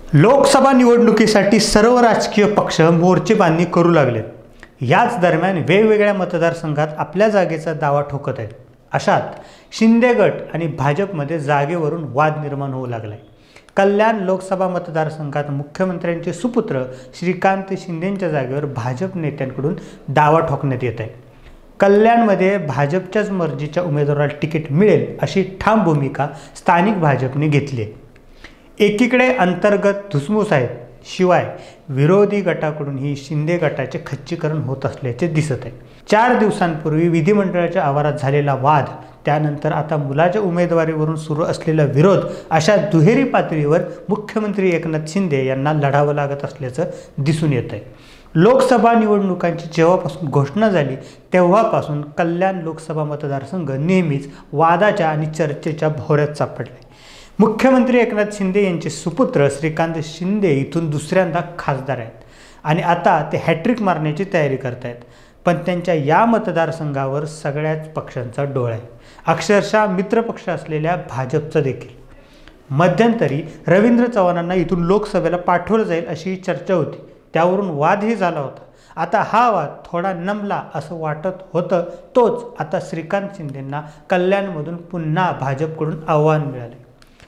लोकसभा निवडणुकीसाठी सर्व राजकीय पक्ष मोर्चेबांधणी करू लागले। याच दरम्यान वेगवेगळ्या मतदारसंघात आपल्या जागेचा दावा ठोकत आहेत। अशात शिंदे गट आणि भाजपमध्ये जागेवरून वाद निर्माण होऊ लागलाय। कल्याण लोकसभा मतदारसंघात मुख्यमंत्र्यांचे सुपुत्र श्रीकांत शिंदेंच्या जागेवर भाजप नेत्यांकडून दावा ठोकण्यात येत आहे। कल्याणमध्ये भाजपच्याच मर्जीच्या उमेदवाराला तिकीट मिळेल अशी ठाम भूमिका स्थानिक भाजपने घेतली आहे। एकीकडे अंतर्गत धुसमूस आहेत, शिवाय विरोधी गटाकडूनही शिंदे गटाचे खच्चीकरण होत असल्याचे दिसत आहे। 4 दिवसांपूर्वी विधिमंडळाच्या आवारात झालेला वाद, त्यानंतर आता मुलाच्या उमेदवारीवरून सुरू असलेला विरोध, अशा दुहेरी पातळीवर मुख्यमंत्री एकनाथ शिंदे यांना लढावं लागत असल्याचं दिसून येत आहे। लोकसभा निवडणुकांची जेव्हापासून घोषणा झाली तेव्हापासून कल्याण लोकसभा मतदारसंघ नेहमीच वादाच्या आणि चर्चेच्या भोवऱ्यात सापडले। मुख्यमंत्री एकनाथ शिंदे यांचे सुपुत्र श्रीकांत शिंदे इथून दुसऱ्यांदा खासदार आहेत आणि आता ते हॅट्रिक मारण्याची तयारी करत आहेत। पण त्यांच्या या मतदारसंघावर सगळ्याच पक्षांचा डोळा आहे, अक्षरशः मित्रपक्ष असलेल्या भाजपचा देखील। मध्यंतरी रवींद्र चव्हाणांना इथून लोकसभेला पाठवलं जाईल अशी चर्चा होती, त्यावरून वादही झाला होता। आता हा वाद थोडा नमला असं वाटत होतं, तोच आता श्रीकांत शिंदेंना कल्याणमधून पुन्हा भाजपकडून आव्हान मिळाले।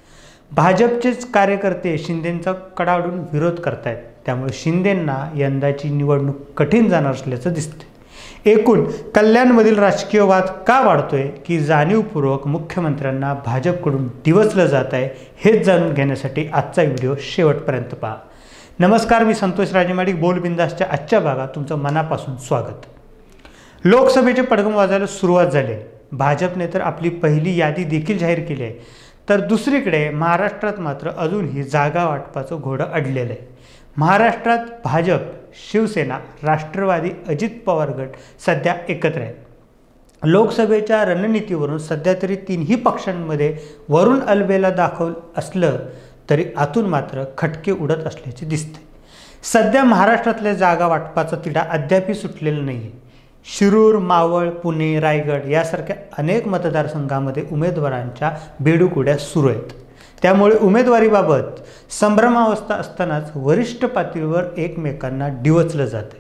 भाजपचेच कार्यकर्ते शिंदेंचा कडाडून विरोध करतायत, त्यामुळे शिंदेंना यंदाची निवडणूक कठीण जाणार असल्याचं दिसतंय। एकूण कल्याणमधील राजकीय वाद का वाढतोय की जाणीवपूर्वक मुख्यमंत्र्यांना भाजपकडून डिवचलं जात आहे, हेच जाणून घेण्यासाठी आजचा व्हिडिओ शेवटपर्यंत पहा। नमस्कार, मी संतोष राजेमाडिक, बोल बिंदासच्या आजच्या भागात तुमचं मनापासून स्वागत। लोकसभेचे पडघम वाजायला सुरुवात झाली। भाजपने तर आपली पहिली यादी देखील जाहीर केली आहे, तर दुसरीकडे महाराष्ट्रात मात्र अजूनही जागा वाटपाचं घोडं अडलेलं आहे। महाराष्ट्रात भाजप, शिवसेना, राष्ट्रवादी, अजित पवार गट सध्या एकत्र आहेत। लोकसभेच्या रणनीतीवरून सध्या तरी तिन्ही पक्षांमध्ये वरून अलबेला दाखवलं असलं तरी आतून मात्र खटके उडत असल्याचे दिसते। सध्या महाराष्ट्रातल्या जागा वाटपाचा तिढा अद्यापही सुटलेला नाही आहे। शिरूर, मावळ, पुणे, रायगड यासारख्या अनेक मतदारसंघांमध्ये उमेदवारांच्या बेडूकुड्या सुरू आहेत, त्यामुळे उमेदवारीबाबत संभ्रमावस्था असतानाच वरिष्ठ पातळीवर एकमेकांना डिवचलं जाते।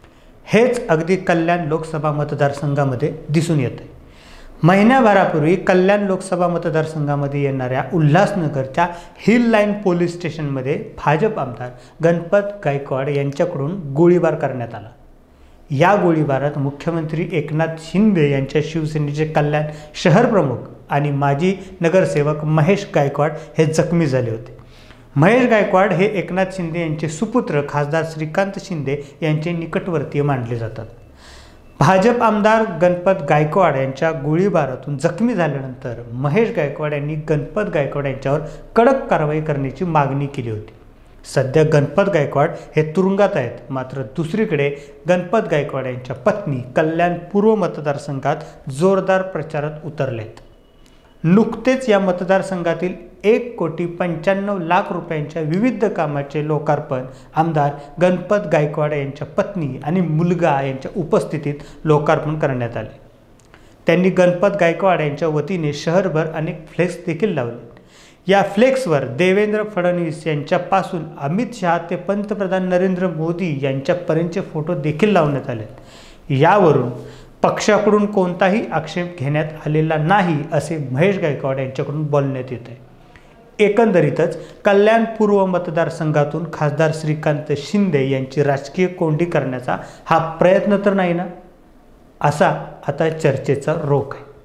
हेच अगदी कल्याण लोकसभा मतदारसंघामध्ये दिसून येते। महिन्याभरापूर्वी कल्याण लोकसभा मतदारसंघामध्ये येणाऱ्या उल्हासनगरच्या हिल लाईन पोलीस स्टेशनमध्ये भाजप आमदार गणपत गायकवाड यांच्याकडून गोळीबार करण्यात आला। या गोळीबारात मुख्यमंत्री एकनाथ शिंदे यांच्या शिवसेनेचे कल्याण शहर प्रमुख आणि माजी नगरसेवक महेश गायकवाड हे जखमी झाले होते। महेश गायकवाड हे एकनाथ शिंदे यांचे सुपुत्र खासदार श्रीकांत शिंदे यांचे निकटवर्तीय मानले जातात। भाजप आमदार गणपत गायकवाड यांच्या गोळीबारातून जखमी झाल्यानंतर महेश गायकवाड यांनी गणपत गायकवाड यांच्यावर कडक कारवाई करण्याची मागणी केली होती। सध्या गणपत गायकवाड हे तुरुंगात आहेत, मात्र दुसरीकडे गणपत गायकवाड यांच्या पत्नी कल्याण पूर्व मतदारसंघात जोरदार प्रचारात उतरलेत। नुकतेच या मतदारसंघातील 1,95,00,000 रुपयांच्या विविध कामाचे लोकार्पण आमदार गणपत गायकवाड यांच्या पत्नी आणि मुलगा यांच्या उपस्थितीत लोकार्पण करण्यात आले। त्यांनी गणपत गायकवाड यांच्या वतीने शहरभर अनेक फ्लेक्स देखील लावले। या फ्लेक्सवर देवेंद्र फडणवीस यांच्यापासून अमित शहा ते पंतप्रधान नरेंद्र मोदी यांच्यापर्यंतचे फोटो देखील लावण्यात आले। यावरून पक्षाकडून कोणताही आक्षेप घेण्यात आलेला नाही असे महेश गायकवाड यांच्याकडून बोलण्यात येत आहे। एकंदरीतच कल्याण पूर्व मतदारसंघातून खासदार श्रीकांत शिंदे यांची राजकीय कोंडी करण्याचा हा प्रयत्न तर नाही ना, असा आता चर्चेचा रोख आहे।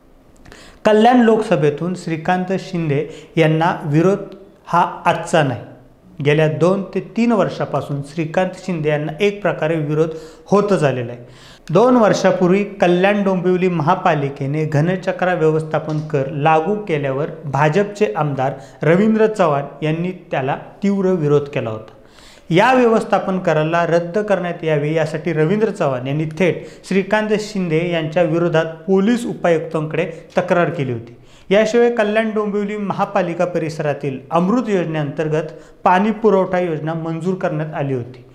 कल्याण लोकसभेतून श्रीकांत शिंदे यांना विरोध हा आजचा नाही। गेल्या 2 ते 3 वर्षापासून श्रीकांत शिंदे यांना एक प्रकारे विरोध होतच आलेला आहे। 2 वर्षापूर्वी कल्याण डोंबिवली महापालिकेने घनचक्रा व्यवस्थापन कर लागू केल्यावर भाजपचे आमदार रवींद्र चव्हाण यांनी त्याला तीव्र विरोध केला होता। या व्यवस्थापन कराला रद्द करण्यात यावे यासाठी रवींद्र चव्हाण यांनी थेट श्रीकांत शिंदे यांच्या विरोधात पोलीस उपायुक्तांकडे तक्रार केली होती। याशिवाय कल्याण डोंबिवली महापालिका परिसरातील अमृत योजनेअंतर्गत पाणी पुरवठा योजना मंजूर करण्यात आली होती।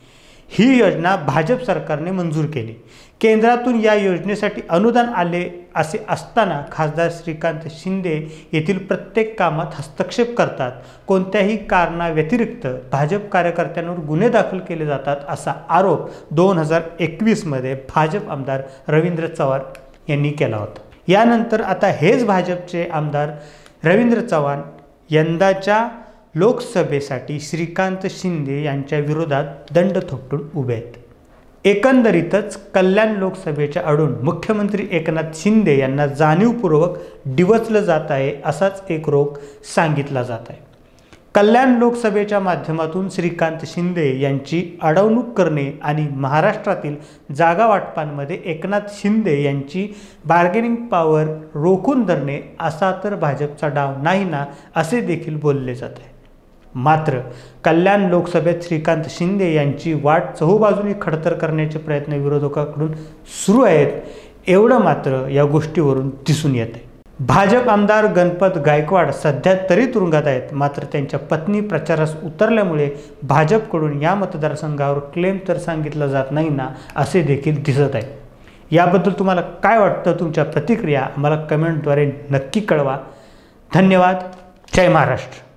ही योजना भाजप सरकारने मंजूर केली। केंद्रातून या योजनेसाठी अनुदान आले असे असताना खासदार श्रीकांत शिंदे येथील प्रत्येक कामात हस्तक्षेप करतात। कोणत्याही कारणाव्यतिरिक्त भाजप कार्यकर्त्यांवर गुन्हे दाखल केले जातात असा आरोप 2021 मध्ये भाजप आमदार रवींद्र चव्हाण यांनी केला होता। यानंतर आता हेच भाजपचे आमदार रवींद्र चव्हाण यंदाच्या लोकसभेसाठी श्रीकांत शिंदे यांच्या विरोधात दंड थोपटून उभे आहेत। एकंदरीतच कल्याण लोकसभेच्या आडून मुख्यमंत्री एकनाथ शिंदे यांना जाणीवपूर्वक डिवचलं जात आहे असाच एक रोग सांगितला जात आहे। कल्याण लोकसभेच्या माध्यमातून श्रीकांत शिंदे यांची अडवणूक करणे आणि महाराष्ट्रातील जागा वाटपांमध्ये एकनाथ शिंदे यांची बार्गेनिंग पॉवर रोखून धरणे असा तर भाजपचा डाव नाही ना, असे देखील बोलले जात आहे। मात्र कल्याण लोकसभेत श्रीकांत शिंदे यांची वाट चहूबाजूनी खडतर करण्याचे प्रयत्न विरोधकांकडून सुरू आहेत, एवढं मात्र या गोष्टीवरून दिसून येते। भाजप आमदार गणपत गायकवाड सध्या तरी तुरुंगात आहेत, मात्र त्यांच्या पत्नी प्रचारास उतरल्यामुळे भाजपकडून या मतदारसंघावर क्लेम तर सांगितला जात नाही ना, असे देखील दिसत आहे। याबद्दल तुम्हाला काय वाटतं? तुमच्या प्रतिक्रिया आम्हाला कमेंटद्वारे नक्की कळवा। धन्यवाद। जय महाराष्ट्र।